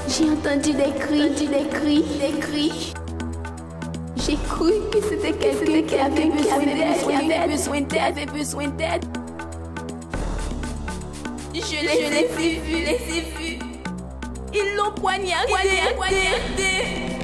J'ai entendu des cris. J'ai cru que c'était quelqu'un qui avait besoin d'aide. Je les ai vus. Ils l'ont poignardé.